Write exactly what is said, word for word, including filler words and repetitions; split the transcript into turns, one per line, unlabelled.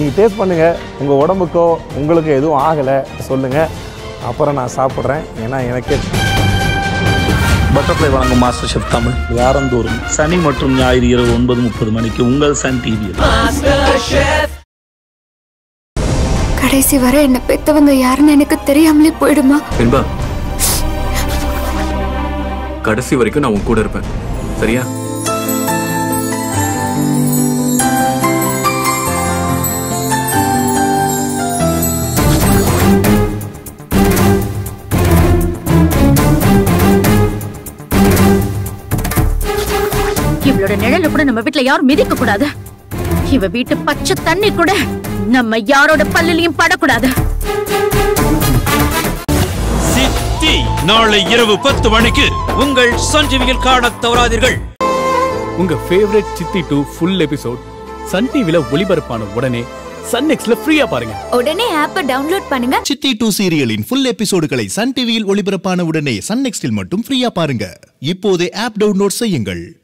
நீங்கள் டேஸ்ட் பண்ணுங்கள். உங்கள் உடம்புக்கோ உங்களுக்கு எதுவும் ஆகலை சொல்லுங்கள், அப்புறம் நான் சாப்பிட்றேன். ஏன்னா எனக்கே
பட்டர்ஃப்ளை வழங்கும் மாஸ்டர் ஷெஃப் தமிழ் வாரந்தோறும் சனி மற்றும் ஞாயிறு இரவு ஒன்பது முப்பது மணிக்கு உங்கள் சன் டிவியில்.
கடைசி வரை என்ன பெத்தவங்க யாருன்னு எனக்கு தெரியாமலே போயிடுமா?
வெண்பா, கடைசி வரைக்கும் நான் உன் கூட இருப்பேன், சரியா?
இவளோட நிழல கூட நம்ம வீட்டுல யாரும் மிதிக்க கூடாது. இவ வீட்டு பச்சை தண்ணி கூட நம்ம யாரோட பல்லிலையும் படக்கூடாது.
சித்தி நாளை இரவு பத்து மணிக்கு உங்கள் சன் டிவியில் காணத் தவறாதீர்கள்.
உங்க ஃபேவரட் சித்தி டூ ஃபுல் எபிசோட் சன் டிவில ஒளிபரப்பான உடனே சன் நெக்ஸ்ட்ல ஃப்ரீயா பாருங்க.
உடனே ஆப்பை டவுன்லோட் பண்ணுங்க.
சித்தி டூ சீரியலின் ஃபுல் எபிசோடுகளை சன் டிவியில் ஒளிபரப்பான உடனே சன் நெக்ஸ்டில் மட்டும் ஃப்ரீயா பாருங்க. இப்போதே ஆப் டவுன்லோட் செய்யுங்கள்.